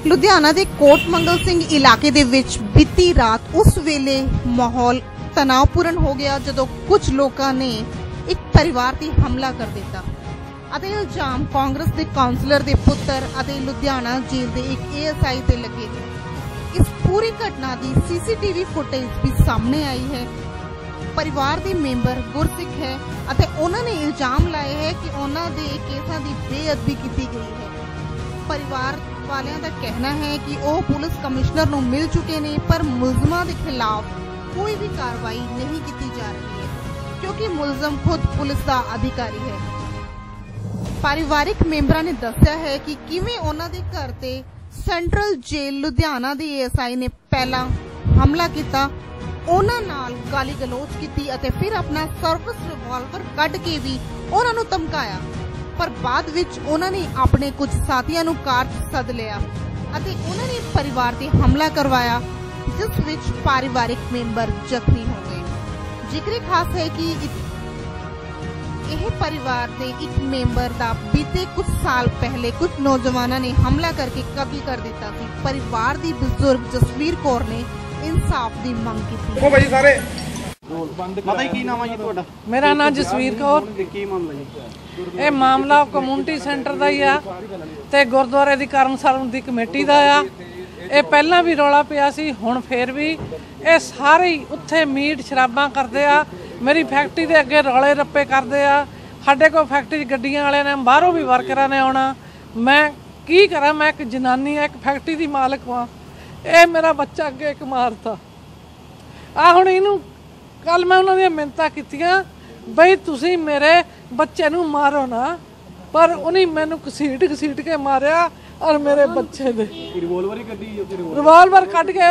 लुधियाना के कोट मंगल सिंह इलाके दे विच बीती रात उस वेले माहौल तनावपूर्ण हो गया जदों कुछ लोगों ने एक परिवार ते हमला कर दिता। इल्जाम कांग्रेस के काउंसलर के पुत्र और लुधियाना जेल के एक ASI ते लगे ने। इस पूरी घटना की CCTV फुटेज भी सामने आई है। परिवार के मेंबर गुरसिख है और उन्होंने इल्जाम लाए है कि उन्होंने केसां की बेअदबी की गई है। परिवार वालियां दा कहना है कि वह पुलिस कमिश्नर नूं मिल चुके ने पर मुलजमां के खिलाफ कोई भी कार्रवाई नहीं की जा रही है क्योंकि मुलजम खुद पुलिस का अधिकारी है। पारिवारिक मेंबरां ने दस्सिया है कि किवें उन्हां दे घर ते सेंट्रल जेल लुधियाना दी ASI ने पहला हमला किया, उन्हां नाल गाली गलोच की अते फिर अपना सर्विस रिवॉल्वर कढ के भी उन्हां नूं धमकाया, पर बाद विच उन्हां ने अपने कुछ साथियां नूं कार सद लिया अते उन्हां ने परिवार ते हमला करवाया जिस विच पारिवारिक मेंबर जख्मी हो गए। जिक्र खास है कि यह परिवार के एक मेंबर का बीते कुछ साल पहले कुछ नौजवानों ने हमला करके कत्ल कर दिता थी। परिवार की बुजुर्ग जसवीर कौर ने इंसाफ की मांग की। मेरा नाम जसवीर कौर। ये मामला कम्यूनिटी सेंटर का ही आ ते गुरुद्वारे की कर्मचारी की कमेटी का आ। ये पहला भी रौला पिया सी, हुण फिर भी ये सारे उत्थे मीट शराबां करते आ। मेरी फैक्ट्री के अगे रौले रप्पे करते आ। साडे को फैक्ट्री गड्डियां वाले ने बाहरों भी वर्करां ने आउणा। मैं की करा, मैं एक जनानी एक फैक्ट्री की मालिक हाँ। ये मेरा बच्चा अगे एक मारता आ। हुण इनू कल मैं उन्होंने मिन्नतां कीतियां बई तुसीं मेरे बच्चे नूं मारो ना, पर उन्हें मैनू घसीट के मारिया और मेरे बच्चे दे रिवॉल्वर कट के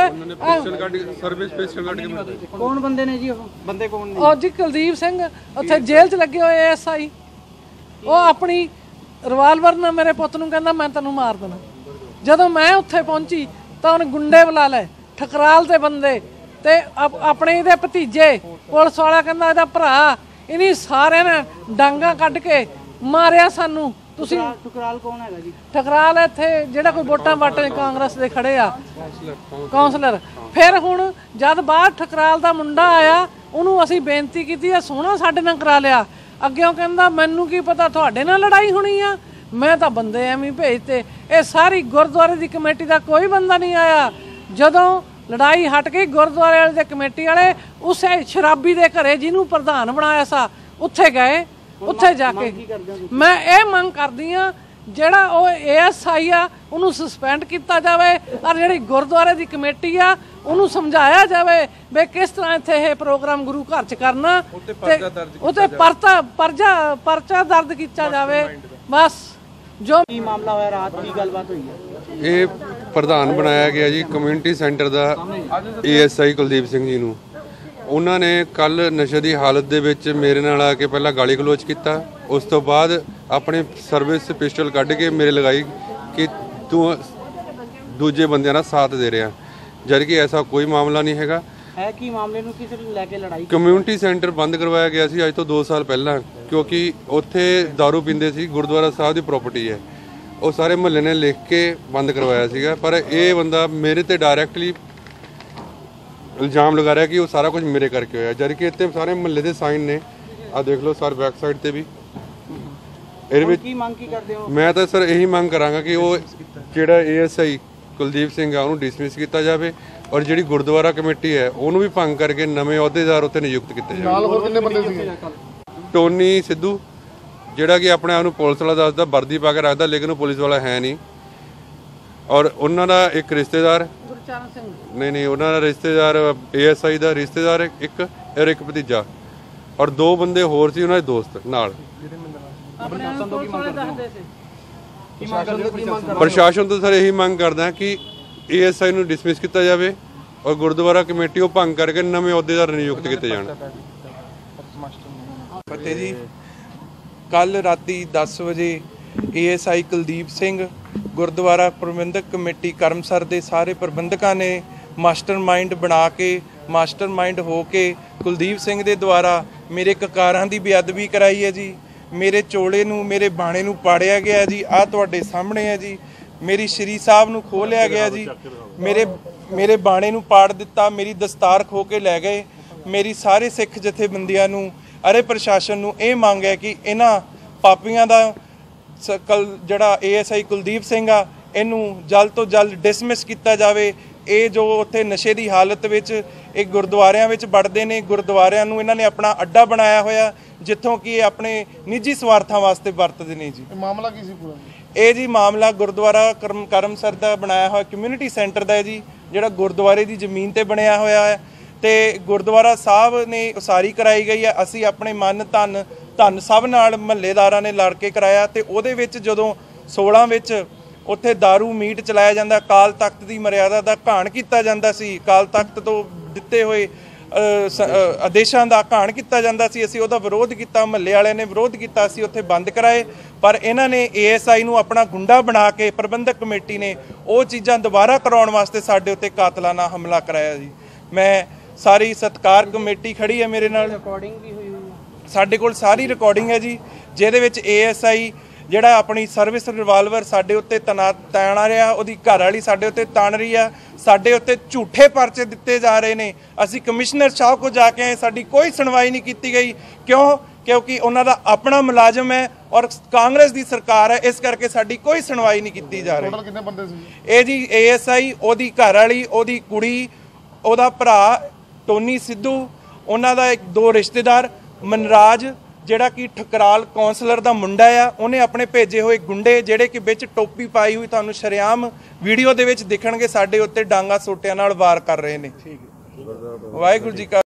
कौन बंदे ने जी? बंदे कौन ने? और जी कुलदीप सिंह उत्थे जेल च लगे हुए ASI। वो अपनी रिवॉल्वर ना मेरे पुत नूं कहंदा मैं तैनूं मार देना। जदों मैं उत्थे पहुंची तो उन्हें गुंडे बुला ले, ठकराल ते बंदे ते अपने इहदे भतीजे, पुलिस वाला कहंदा इहदा भरा, इन्हीं सारे ने डांगा कट के मारिया सानू। ठकराल कौन है जी? ठकराल इत्थे जिहड़ा कोई वोटां वाटण कांग्रेस दे खड़े आ काउंसलर। फिर हुण जद बाहर ठकराल दा मुंडा आया उहनूं असीं बेनती कीती सोहना साडे नाल करा लिया। अग्गों कहंदा मैनूं की पता तुहाडे नाल लड़ाई होनी आ, मैं तां बंदे एवें भेजते। ये सारी गुरुद्वारे दी कमेटी दा कोई बंदा नहीं आया। जदों लड़ाई हट गई गुरुद्वारे वाले दे कमेटी वाले उस शराबी दे घरे जिन्हों प्रधान बनाया सा उत्थे गए। उत्थे जाके मैं ये मंग करदी हाँ जिहड़ा वो ASI आ उन्होंने सस्पेंड किया जाए और जिहड़ी गुरुद्वारे की कमेटी आ उन्होंने समझाया जाए भी किस तरह इत्थे ये प्रोग्राम गुरु घर च करना, उत्ते परचा दर्ज किया जाए। बस जो मामला होया रात की गलबात हुई है। ये प्रधान बनाया गया जी कम्यूनिटी सेंटर का ASI कुलदीप सिंह जी नूं। उन्होंने कल नशे की हालत दे विच मेरे नाल आके पहला गाली गलोच किया, उस तो बाद अपने सर्विस पिस्टल कढ़ के मेरे लगाई कि तू दूजे बंदियां दा साथ दे रहा, जबकि ऐसा कोई मामला नहीं हैगा। है कि मामले नूं किस लैके लड़ाई? कम्यूनिटी सेंटर बंद करवाया गया सी अज तो 2 साल पहला, क्योंकि उत्थे दारू पींदे सी। गुरुद्वारा साहब की प्रॉपर्टी है, वो सारे महल्ले ने लिख के बंद करवाया सीगा। पर यह बंदा मेरे ते डायरैक्टली इल्जाम लगा रहा है कि वो सारा कुछ मेरे करके होया, जबकि इतने सारे महल्ले के साइन ने आ देख लो सर बैक साइड ते भी। मैं तो सर यही मांग करांगा कि वो जिहड़ा ASI कुलदीप सिंह है उन्होंने डिसमिस किया जाए और जिहड़ी गुरुद्वारा कमेटी है उन्होंने भी भंग करके नवे अहुदेदार उत्ते नियुक्त किए जाए। टोनी सिद्धू जिहड़ा कि अपने आप पुलिस वाला दसदा, वर्दी पा के रखता, लेकिन वो पुलिस वाला है नहीं। और उन्होंने एक रिश्तेदार नहीं उन्होंने रिश्तेदार ASI का रिश्तेदार एक और एक भतीजा और 2 बंदे होर सी उन्होंने दोस्त नाल। प्रशासन तो सर यही मांग करदा कि ASI नूं डिसमिस किया जाए और गुरुद्वारा कमेटी वो भंग करके नवे अहुदेदार नियुक्त किए जाण। फतेह जी, कल राती 10 बजे ASI कुलदीप सिंह गुरुद्वारा प्रबंधक कमेटी करमसर के सारे प्रबंधकों ने मास्टरमाइंड बना के मास्टरमाइंड हो के कुलदीप सिंह के द्वारा मेरे ककारां की बेअदबी कराई है जी। मेरे चोले नूं मेरे बाणे नूं पाड़िया गया जी। आ तुहाडे सामने है जी। ਮੇਰੀ ਸ਼੍ਰੀ ਸਾਹਿਬ ਨੂੰ ਖੋਹ ਲਿਆ ਗਿਆ ਜੀ, ਮੇਰੇ ਬਾਣੇ ਨੂੰ ਪਾੜ ਦਿੱਤਾ, ਮੇਰੀ ਦਸਤਾਰ ਖੋ ਕੇ ਲੈ ਗਏ। ਮੇਰੀ ਸਾਰੇ ਸਿੱਖ ਜਥੇਬੰਦੀਆਂ ਨੂੰ, ਅਰੇ ਪ੍ਰਸ਼ਾਸਨ ਨੂੰ ਇਹ ਮੰਗ ਹੈ ਕਿ ਇਹਨਾਂ ਪਾਪੀਆਂ ਦਾ ਜਿਹੜਾ ASI ਕੁਲਦੀਪ ਸਿੰਘ ਆ, ਇਹਨੂੰ ਜਲਦ ਤੋਂ ਜਲਦ ਡਿਸਮਿਸ ਕੀਤਾ ਜਾਵੇ। ਇਹ ਜੋ ਉੱਥੇ ਨਸ਼ੇ ਦੀ ਹਾਲਤ ਵਿੱਚ ਇਹ ਗੁਰਦੁਆਰਿਆਂ ਵਿੱਚ ਵੜਦੇ ਨੇ, ਗੁਰਦੁਆਰਿਆਂ ਨੂੰ ਇਹਨਾਂ ਨੇ ਆਪਣਾ ਅੱਡਾ ਬਣਾਇਆ ਹੋਇਆ, ਜਿੱਥੋਂ ਕਿ ਇਹ ਆਪਣੇ ਨਿੱਜੀ ਸਵਾਰਥਾਂ ਵਾਸਤੇ ਵਰਤਦੇ ਨੇ ਜੀ। ਮਾਮਲਾ ਕੀ ਸੀ ਪੂਰਾ? ਇਹ ਜੀ ਮਾਮਲਾ ਗੁਰਦੁਆਰਾ ਕਰਮਸਰ ਦਾ ਬਣਾਇਆ ਹੋਇਆ ਕਮਿਊਨਿਟੀ ਸੈਂਟਰ ਦਾ ਹੈ ਜੀ, ਜਿਹੜਾ ਗੁਰਦੁਆਰੇ ਦੀ ਜ਼ਮੀਨ ਤੇ ਬਣਿਆ ਹੋਇਆ ਹੈ ਤੇ ਗੁਰਦੁਆਰਾ ਸਾਹਿਬ ਨੇ ਉਸਾਰੀ ਕਰਾਈ ਗਈ ਹੈ। ਅਸੀਂ ਆਪਣੇ ਮਨ ਧਨ ਸਭ ਨਾਲ ਮਹੱਲੇਦਾਰਾਂ ਨੇ ਲੜ ਕੇ ਕਰਾਇਆ ਤੇ ਉਹਦੇ ਵਿੱਚ ਜਦੋਂ 16 ਵਿੱਚ ਉੱਥੇ दारू ਮੀਟ ਚਲਾਇਆ ਜਾਂਦਾ, ਅਕਾਲ ਤਖਤ ਦੀ ਮਰਿਆਦਾ ਦਾ ਘਾਣ ਕੀਤਾ ਜਾਂਦਾ ਸੀ, ਅਕਾਲ ਤਖਤ ਤੋਂ ਦਿੱਤੇ ਹੋਏ ਆਦੇਸ਼ਾਂ ਦਾ ਘਾਣ ਕੀਤਾ ਜਾਂਦਾ ਸੀ। ਅਸੀਂ ਉਹਦਾ ਵਿਰੋਧ ਕੀਤਾ, ਮਹੱਲੇ ਵਾਲਿਆਂ ਨੇ ਵਿਰੋਧ ਕੀਤਾ, ਅਸੀਂ ਉੱਥੇ ਬੰਦ ਕਰਾਏ। ਪਰ ਇਹਨਾਂ ਨੇ ASI ਨੂੰ ਆਪਣਾ ਗੁੰਡਾ ਬਣਾ ਕੇ ਪ੍ਰਬੰਧਕ ਕਮੇਟੀ ਨੇ ਉਹ ਚੀਜ਼ਾਂ ਦੁਬਾਰਾ ਕਰਾਉਣ ਵਾਸਤੇ ਸਾਡੇ ਉੱਤੇ ਕਾਤਲਾਨਾ ਹਮਲਾ ਕਰਾਇਆ ਜੀ। ਮੈਂ ਸਾਰੀ ਸਤਿਕਾਰ ਕਮੇਟੀ ਖੜੀ ਹੈ ਮੇਰੇ ਨਾਲ, ਰਿਕਾਰਡਿੰਗ ਵੀ ਹੋਈ ਸਾਡੇ ਕੋਲ ਸਾਰੀ ਰਿਕਾਰਡਿੰਗ ਹੈ ਜੀ, ਜਿਹਦੇ ਵਿੱਚ ASI ਜਿਹੜਾ ਆਪਣੀ ਸਰਵਿਸ ਰਿਵਾਲਵਰ ਸਾਡੇ ਉੱਤੇ ਤਾਣ ਰਿਹਾ, ਉਹਦੀ ਘਰ ਵਾਲੀ ਸਾਡੇ ਉੱਤੇ ਤਾਣ ਰਹੀ ਆ, ਸਾਡੇ ਉੱਤੇ ਝੂਠੇ ਪਰਚੇ ਦਿੱਤੇ ਜਾ ਰਹੇ ਨੇ। ਅਸੀਂ ਕਮਿਸ਼ਨਰ ਸਾਹਿਬ ਕੋਲ ਜਾ ਕੇ ਆਏ, ਸਾਡੀ ਕੋਈ ਸੁਣਵਾਈ ਨਹੀਂ ਕੀਤੀ ਗਈ। ਕਿਉਂਕਿ ਉਹਨਾਂ ਦਾ ਆਪਣਾ ਮੁਲਾਜ਼ਮ ਹੈ ਔਰ ਕਾਂਗਰਸ ਦੀ ਸਰਕਾਰ ਹੈ, ਇਸ ਕਰਕੇ ਸਾਡੀ ਕੋਈ ਸੁਣਵਾਈ ਨਹੀਂ ਕੀਤੀ ਜਾ ਰਹੀ। ਟੋਟਲ ਕਿੰਨੇ ਬੰਦੇ ਸੀ ਇਹ ਜੀ? ASI, ਉਹਦੀ ਘਰ ਵਾਲੀ, ਉਹਦੀ ਕੁੜੀ, ਉਹਦਾ ਭਰਾ ਟੋਨੀ ਸਿੱਧੂ, ਉਹਨਾਂ ਦਾ 2 ਰਿਸ਼ਤੇਦਾਰ, ਮਨਰਾਜ ਜਿਹੜਾ ਕਿ ਠਕਰਾਲ ਕੌਂਸਲਰ ਦਾ ਮੁੰਡਾ ਆ, ਉਹਨੇ ਆਪਣੇ ਭੇਜੇ ਹੋਏ ਗੁੰਡੇ ਜਿਹੜੇ ਕਿ ਵਿੱਚ ਟੋਪੀ ਪਾਈ ਹੋਈ ਤੁਹਾਨੂੰ ਸ਼ਰੇਆਮ ਵੀਡੀਓ ਦੇ ਵਿੱਚ ਦਿਖਣਗੇ, ਸਾਡੇ ਉੱਤੇ ਡਾਂਗਾ ਸੋਟਿਆਂ ਨਾਲ ਵਾਰ ਕਰ ਰਹੇ ਨੇ। ਵਾਹਿਗੁਰੂ ਜੀ ਕਾ